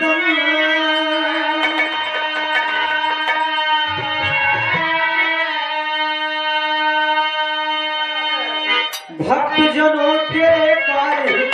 भक्तजनों के कार्य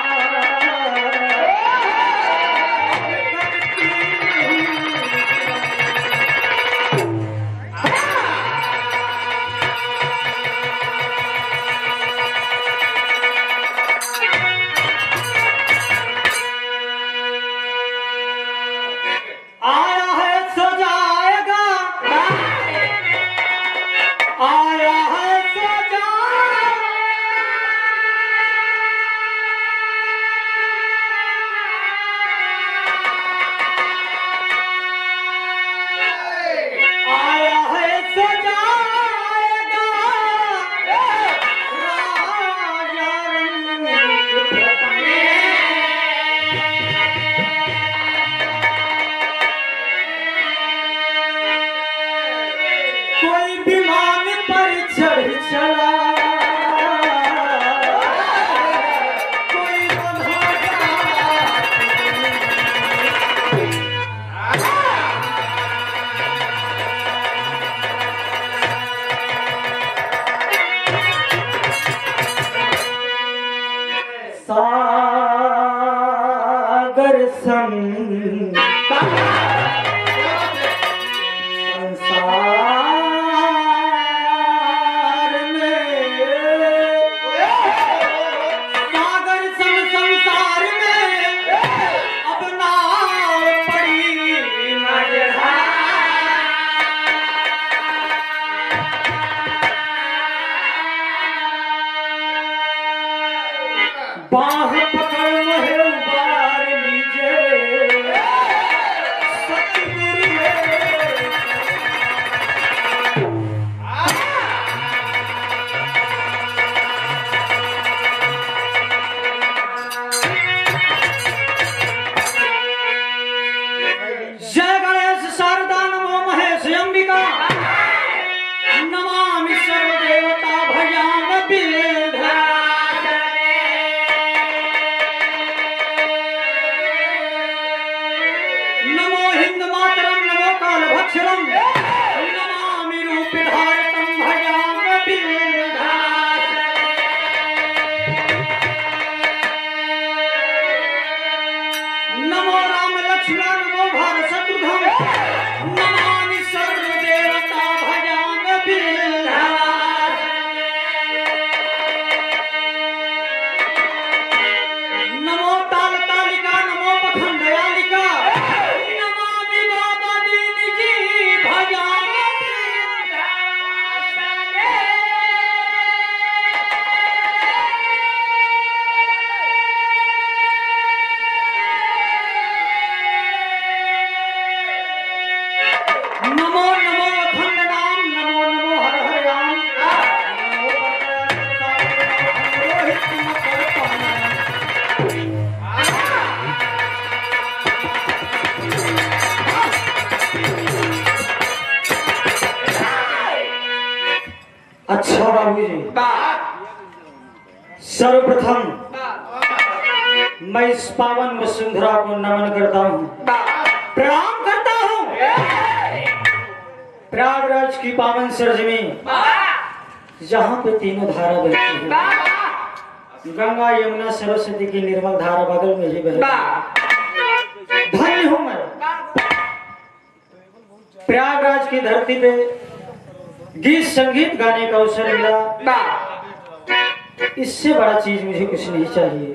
सागर संसार में अब नाव पड़ी बाह पकड़ मोहे उबार लीजे सतगुरु जय गणेश शारदा नमो महेश अंबिका नमामि सर्वदेवता भजाम बिल्धा नमामि रूपधारकं भजाम नमो राम लक्ष्मण नमो भारत शत्रुघ्न नमामि सर्वदेवता भजाम नमो ताल तालिका नमो पखंड दयालिका नमो नमो अखंड नाम नमो नमो हर हर राम अच्छा बाबू जी सर्वप्रथम मैं इस पावन वसुंधरा को नमन करता हूँ प्रणाम करता हूँ। प्रयागराज की पावन सरजमी जहाँ पे तीनों धारा बहती है गंगा यमुना सरस्वती की निर्मल धारा बगल में ही बहती है। धन्य हूँ मैं प्रयागराज की धरती पे गीत संगीत गाने का अवसर मिला। इससे बड़ा चीज मुझे कुछ नहीं चाहिए।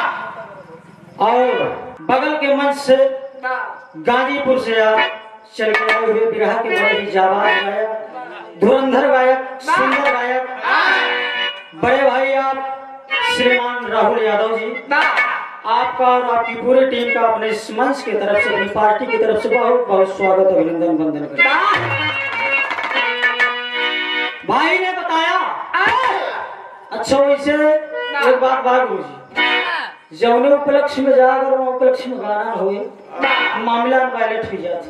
और बगल के मंच से गाजीपुर से आप चल के आए हुए विरह के बड़े ही जाबाज गायक धुरंधर गायक सुंदर गायक बड़े भाई आप श्रीमान राहुल यादव जी आपका और आपकी पूरी टीम का अपने इस मंच की तरफ से अपनी पार्टी की तरफ से बहुत बहुत स्वागत अभिनंदन वंदन करता हूं। भाई ने बताया अच्छा वैसे एक बात गुरु जी जौने उपलक्ष्य में जाकर उपलक्ष्य में गाना हुए मामला वायलेट हो जाता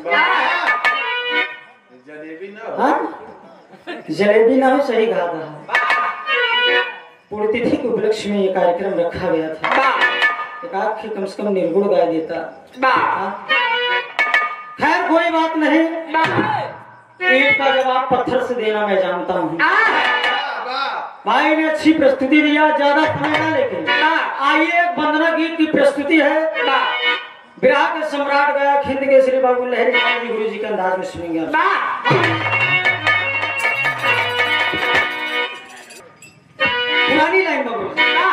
जलेबी ना हो सही कहा था। पुण्यतिथि के उपलक्ष्य में ये कार्यक्रम रखा गया था। एकाक्षी कम से कम निर्गुण गा देता। हाँ? खैर कोई बात नहीं, ईंट का जवाब पत्थर से देना मैं जानता हूँ। भाई ने अच्छी प्रस्तुति दिया, ज्यादा समय ना लेके आइए एक वंदना गीत की प्रस्तुति है। विराह के सम्राट गायक हिंद के श्री बाबू लहरी जी गुरु जी के अंदाज में सुनेंगे। पुरानी लाइन बाबू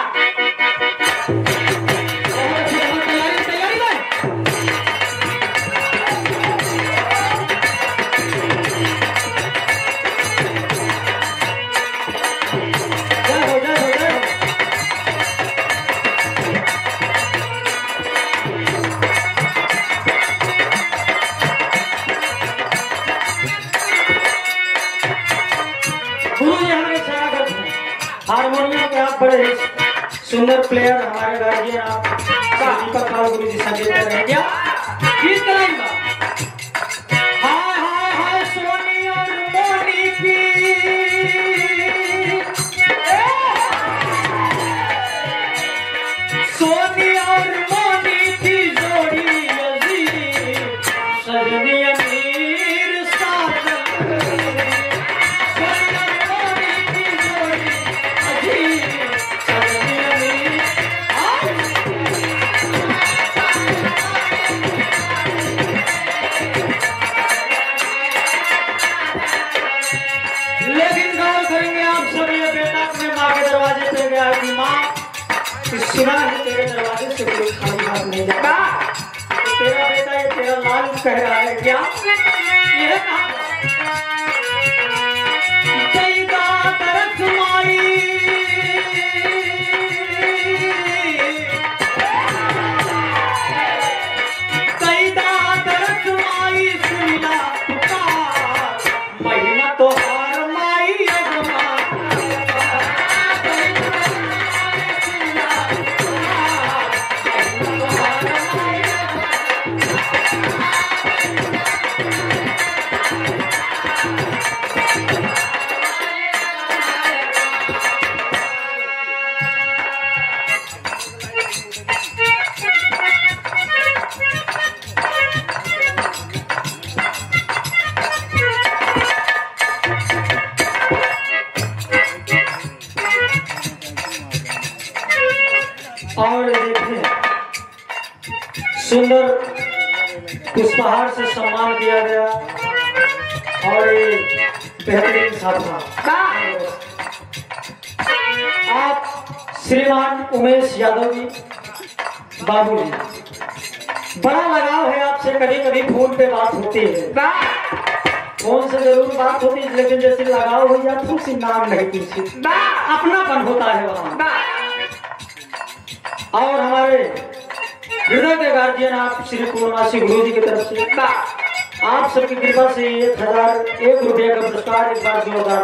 हारमोनियम के आप बड़े सुंदर प्लेयर, हमारे गार्जियन आप दीपक लाल गुरु जी संगीत कर रहे हैं। गीत कराएंगा हाय हाय हाय सोनी और मोनी की, सोनी और मोनी की जोड़ी अजीब, सजनी अमीर साजन, सुना है तेरे दरवाजे से कोई खाली हाथ नहीं जाता। तो तेरा बेटा ये तेरा लाल कह रहा है क्या? ये महिमा तो हार माई और देखिए सुंदर पुष्पहार से सम्मान किया गया और बेहतरीन साधना। आप श्रीमान उमेश यादव जी बाबू जी, बड़ा लगाव है आपसे। कभी कभी फोन पे बात होती है, फोन से जरूर बात होती है, लेकिन जैसे लगाव हो जाता है उसी नाम नहीं पूछी, अपनापन होता है वहाँ। और हमारे हृदय के गार्जियन आप श्री पूर्णमासी गुरु जी की तरफ से आप सबकी कृपा से 1001 रुपये का पुरस्कार एक बार जोरदार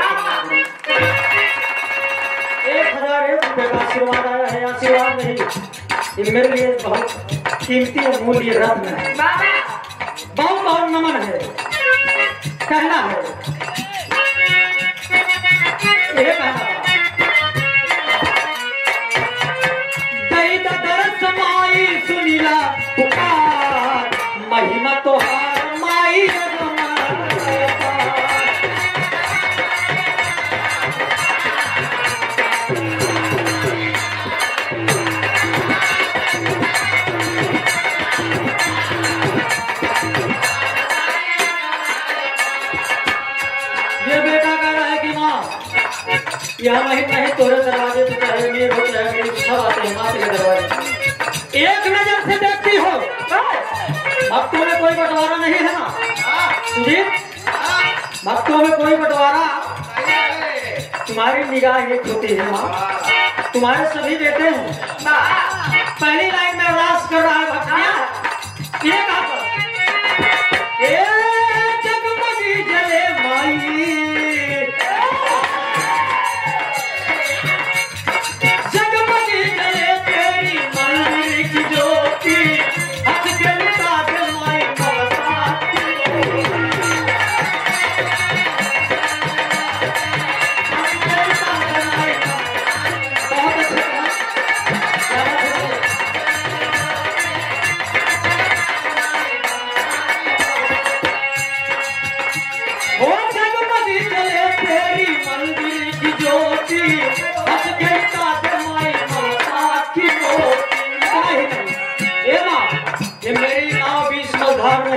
1001 रुपये का आशीर्वाद आया है। आशीर्वाद नहीं, ये मेरे लिए बहुत कीमती और मूल्य रत्न है। बहुत बहुत नमन है, कहना है ये कहना सुनीला पुकार, महिमा तो हार माई ये बेटा कह रहा है कि माँ यहाँ नहीं तोरे दरवाजे पे चाहे मेरे हो चाहे मेरे सब आते हैं माँ के दरवाजे। एक नजर से देखती हो, भक्तों में कोई बंटवारा नहीं है ना सुजीत, भक्तों में कोई बंटवारा, तुम्हारी निगाह एक होती है माँ, तुम्हारे सभी बेटे हैं। पहली लाइन में रास कर रहा है भक्तियां, ये कहा जगमगी जले माई, जगमगी जले तेरी मंदिर की ज्योति, हंस के लुटा के माई बहुत अच्छा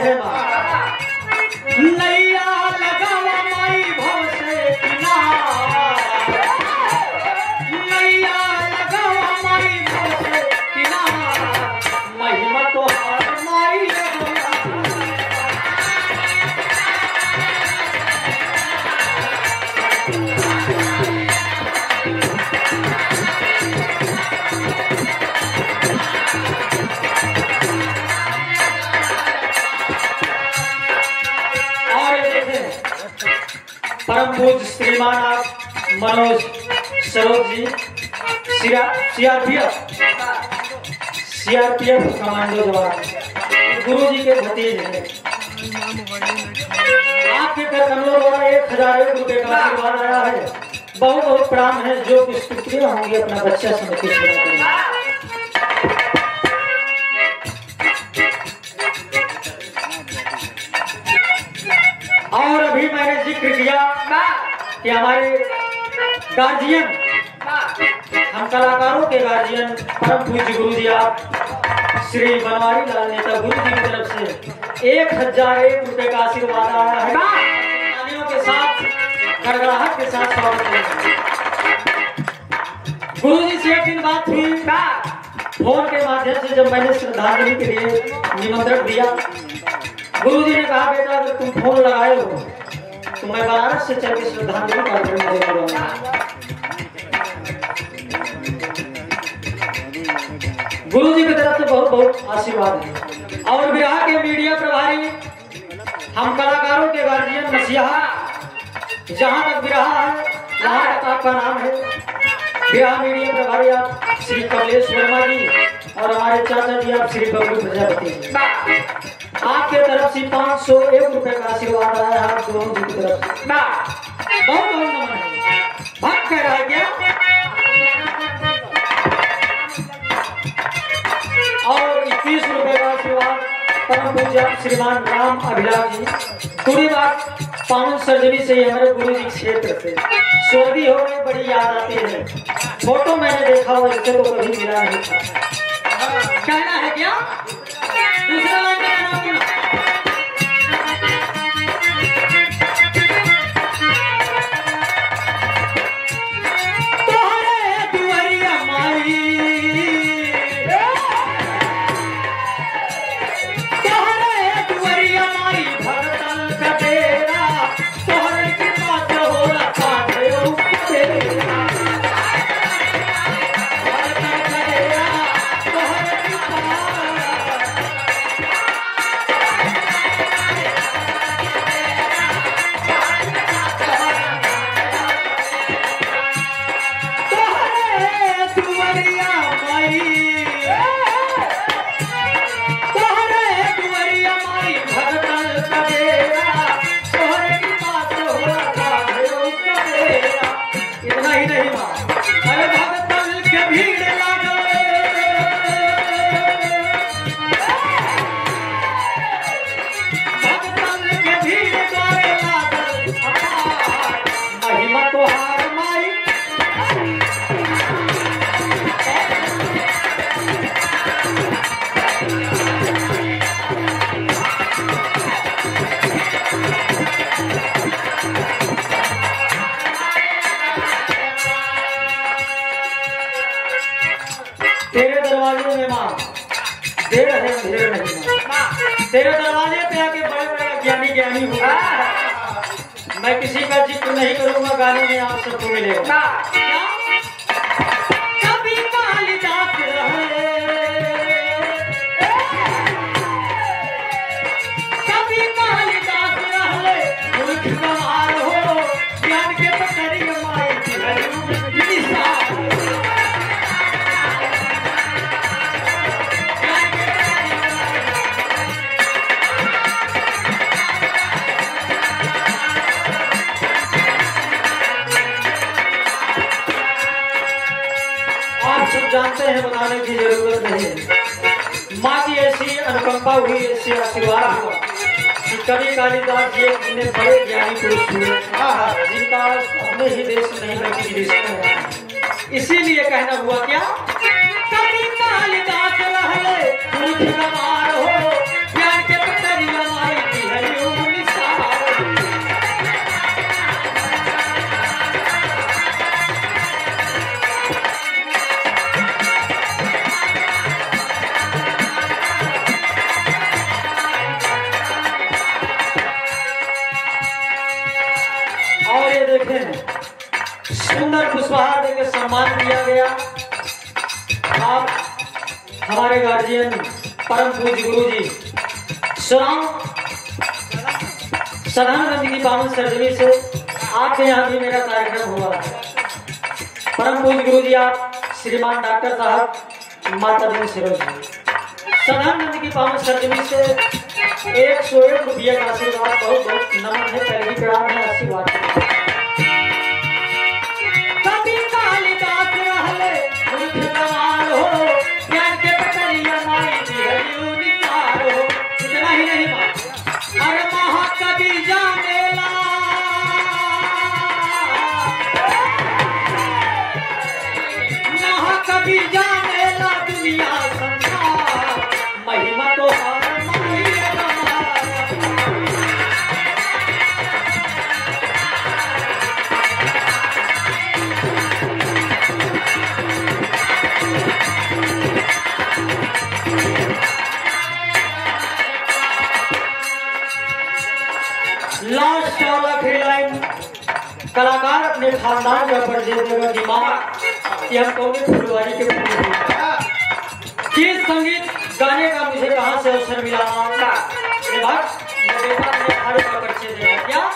है माँ। नैया लगावा माई भव से किनार, नैया लगावा माई भव से किनार, महिमा तो हार माई परम पूज्य श्रीमान आप मनोज सरोज जी सीआरपीएफ कमांडो जवान गुरु जी के भतीज हैं। आपके कर कमलों द्वारा 1001 रुपए का आशीर्वाद आया है। बहुत बहुत प्रणाम है। जो कुछ टुकड़ियां होंगी अपना बच्चा समझ के और अभी मैंने जिक्र किया कि हमारे गार्जियन, हम कलाकारों के गार्जियन परम पूज्य गुरु जी आप श्री बनवारी लाल नेता गुरु जी की तरफ से 1001 रुपए का आशीर्वाद आया है। तालियों के साथ गड़गड़ाहट के साथ स्वागत करें। गुरु जी से एक दिन बात हुई फोन के माध्यम से, जब मैंने श्रद्धांजलि के लिए निमंत्रण दिया। गुरुजी ने कहा बेटा अगर तुम फोन लगाए हो तो मैं बनारस से चल के श्रद्धांजलि कार्यक्रम करूंगा। गुरुजी की तरफ से बहुत बहुत आशीर्वाद है। और बिहार के मीडिया प्रभारी, हम कलाकारों के गार्जियन मसीहा, जहां तक बिहार है वहां तक आपका नाम है। बिहार मीडिया प्रभारी आप श्री कमलेश वर्मा जी और हमारे चाचा जी आप श्री बबलू प्रजापति, आपके तरफ से 501 रुपए का आशीर्वाद आया है। आप दोनों जी की तरफ से बहुत बहुत नमन है। भक्त कह रहा है क्या? और 21 रुपए का आशीर्वाद परम पूज्य श्रीमान राम अभिलाष जी। पूरी बात पावन सर्जरी से हमारे गुरु जी क्षेत्र से स्वर्गीय हो गए, बड़ी याद आती है। फोटो मैंने देखा हुआ, इससे तो कभी मिला नहीं था। कहना है क्या? दूसरा लाइन में तेरे दरवाजे में माँ देर है अंधेर नहीं माँ। तेरे दरवाजे पे आके बड़े बड़े ज्ञानी ज्ञानी हुआ। मैं किसी का जिक्र नहीं करूंगा, गाने में आप सबको मिलेगा। कभी कालिदास रहे, कभी कालिदास रहे, मूर्ख गंवार हो, ज्ञान के पकड़ी माई जानते हैं, बताने की जरूरत नहीं है। माँ की ऐसी अनुकंपा हुई, ऐसी आशीर्वाद हुआ कि कवि कालिदास जी जिन्हें बड़े ज्ञानी पुरुष हुए, जिनका अपने ही देश नहीं बल्कि विदेशों में है। इसीलिए कहना हुआ क्या, कवि कालिदास रहे, मूर्ख गंवार हो, ज्ञान के पकड़िया हमारे गार्जियन परम पूज्य गुरु जी सदानंद की पावन सरजमी से आपके यहाँ भी मेरा कार्यक्रम हुआ। परम पूज्य गुरु जी आप श्रीमान डॉक्टर साहब माता दिन सिरोज जी सदानंद की पावन सरजमी से 101 रुपया का आशीर्वाद बहुत बहुत नमन है, पहले भी प्रणाम है, आशीर्वाद कभी कालिदास रहले मुझे कमाल हो ज्ञान के पटरिया माई दी हरियो निसार हो। इतना ही नहीं बात, अरे महाकवि जानेला महाकवि जानेला दुनिया संसार महिमा तो हर लास्ट और आखिरी लाइन कलाकार अपने खानदान का परिचय देगा कि माँ कि हम कौन फुलवारी के किस संगीत गाने का मुझे कहाँ से अवसर मिला का परिचय देगा क्या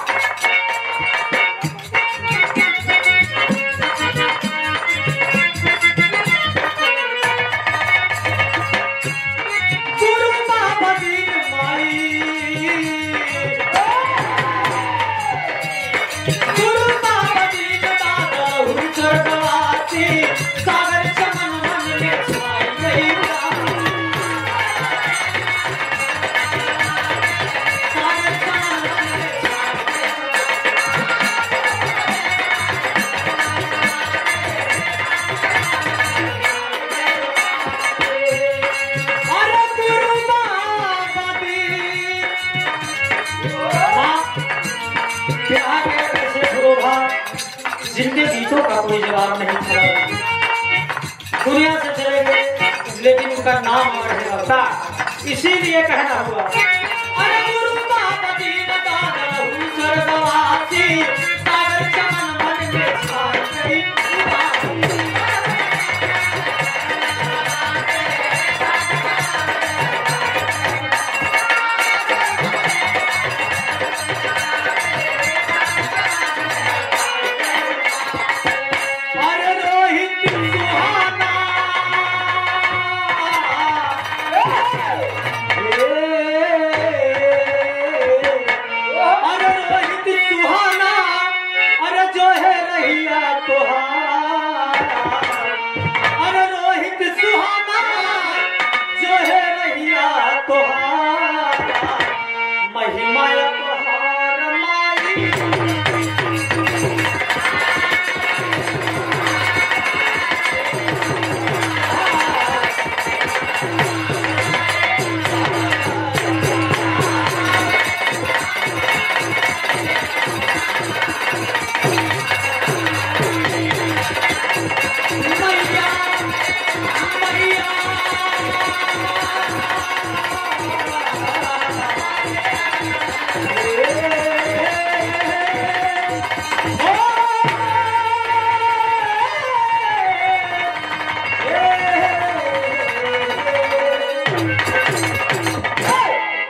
जिनके गीतों का कोई जवाब नहीं था, दुनिया से चले गए लेकिन उनका नाम अमर रहता, इसीलिए कहना हुआ अरे गुरु बाबा दीन दादा स्वर्गवासी